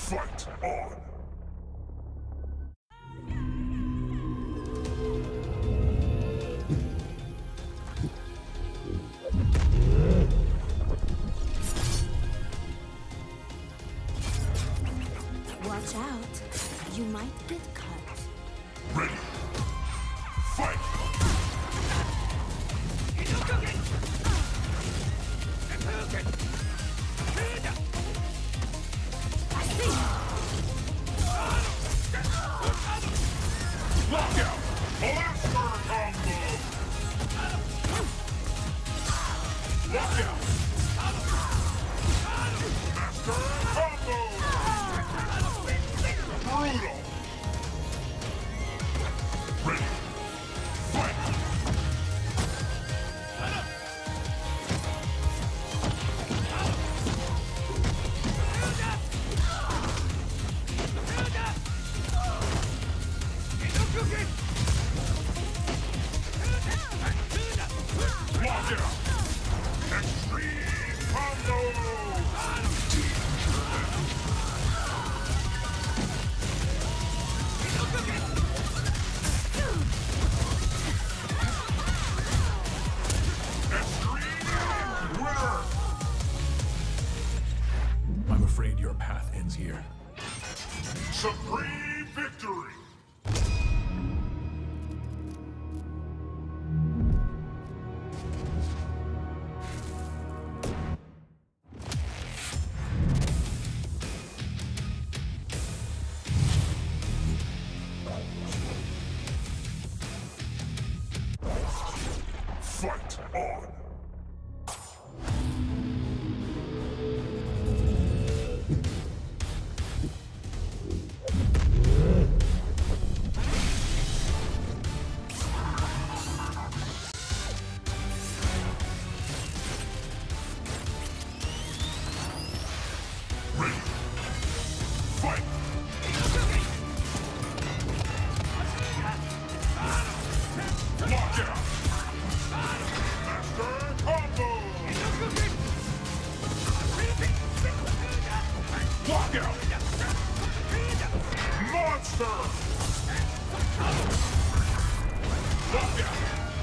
Fight on! Watch out. You might get cut. Ready! Fight! Lockout! Blaster combo! Lockout! Master combo! Brutal! Ready! Fight! Lockout! Extreme combo! Extreme winner! I'm afraid your path ends here. Supreme victory! Fight on! Ready! Fight! Lockout! Master combo! Lockout! Monster! Lockout!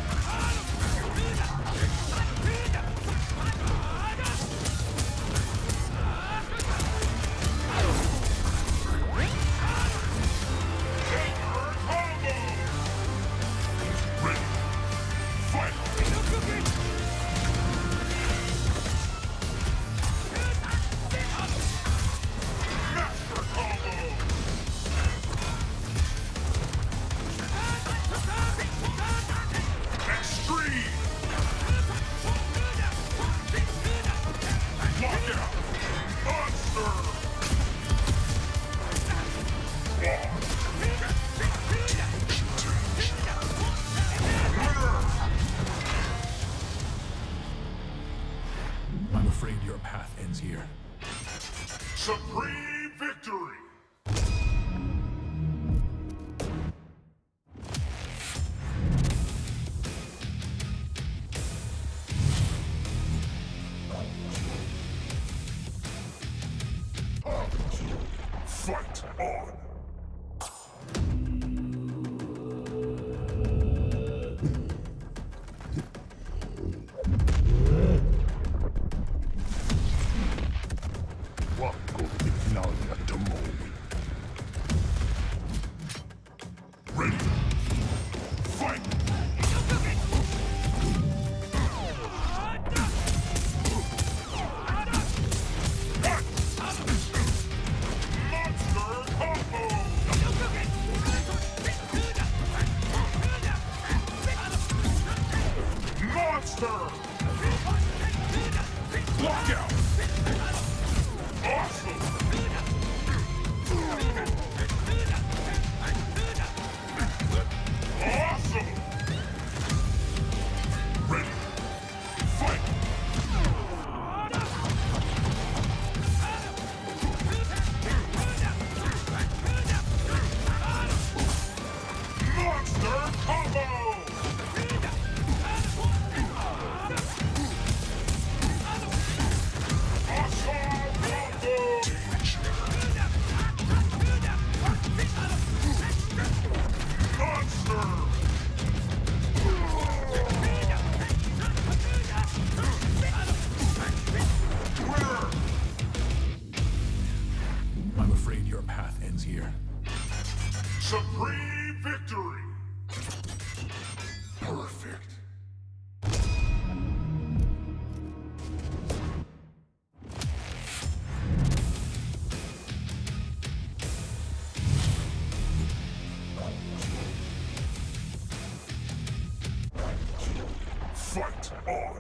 Taker combo! Ready! Fight! Master combo! Extreme! Lockout! Monster! Winner! I'm afraid your path ends here. Supreme victory! Fight on! Wako Ignalia Demon. Ready! Fight! Monster combo! afraid your path ends here. Supreme victory! Perfect. Fight on!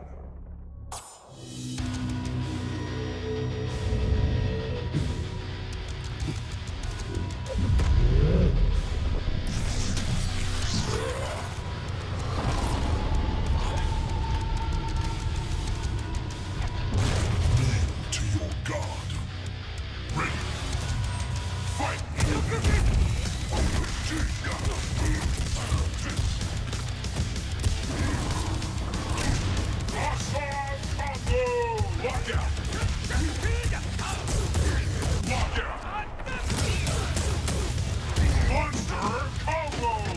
To your god. Ready. Fight! Awesome combo! Lockout! Lockout! Monster combo!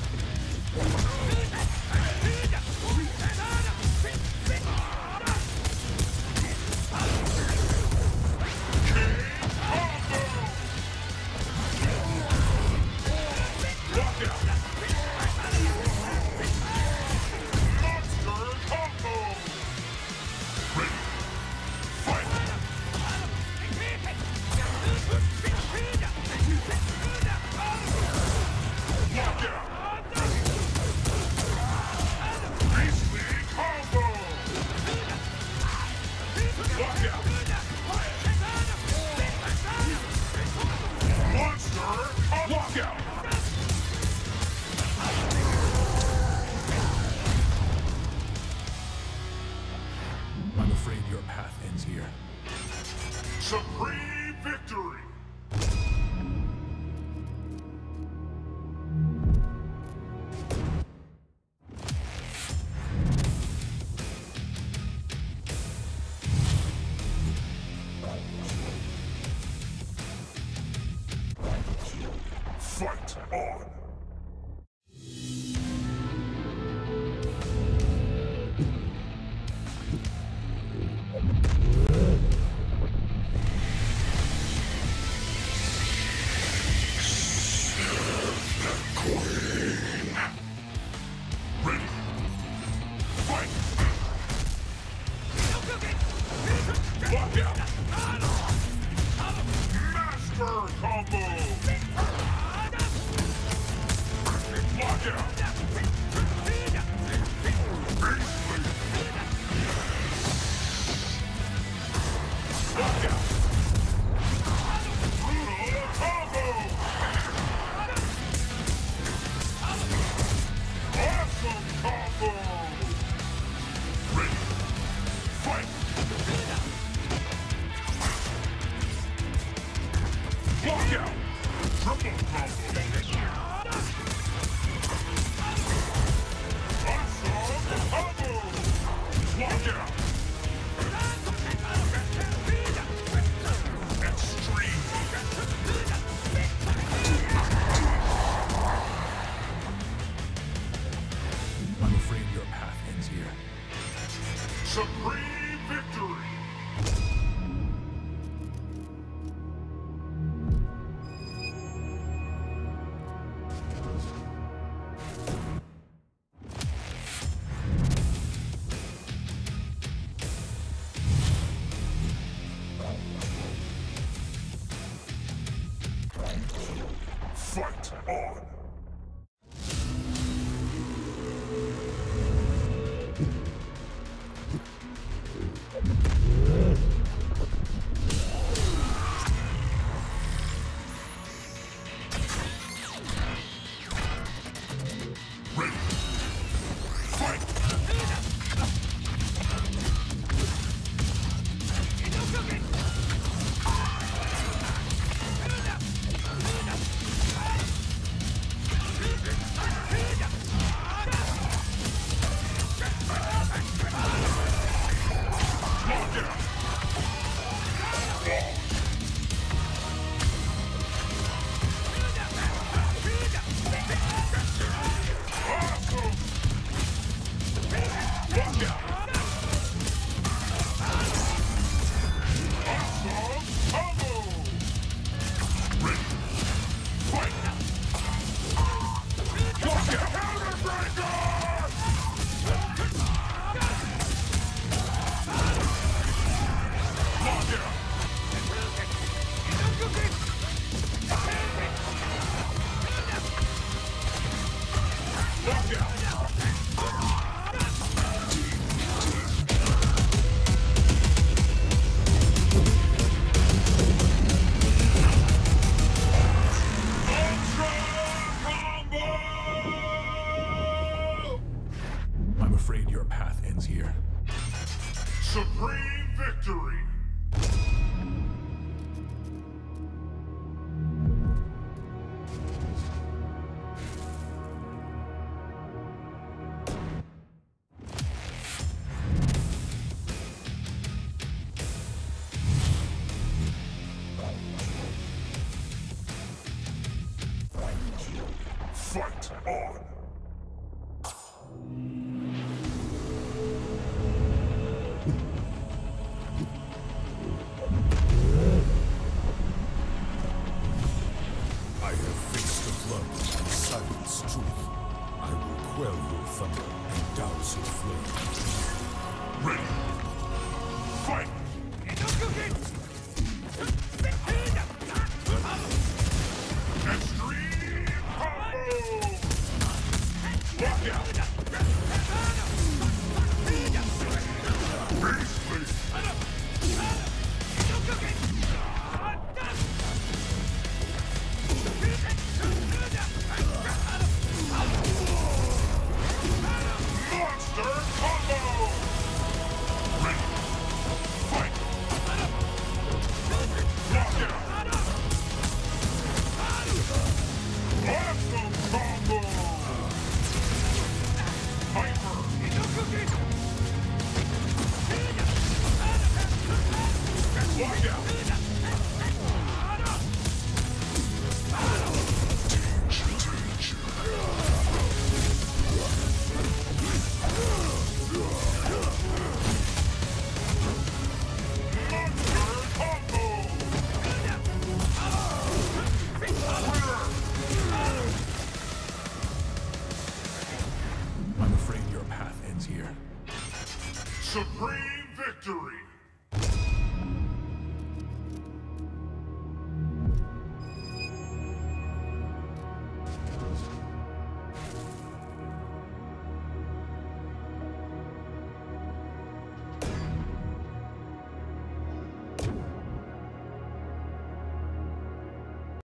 I'm afraid your path ends here. Supreme victory! Fight on! Ready! Fight! Lock out! Master combo! Lock out! Lock out! Brutal combo! Awesome combo! Ready! Fight! Lock out! Triple combo! Awesome combo! Lock out! Extreme! I'm afraid your path ends here. Supreme victory! Fight on! Ready! Fight! on! I have faced the blood and silenced truth. I will quell your thunder and douse your flame. Ready! Fight!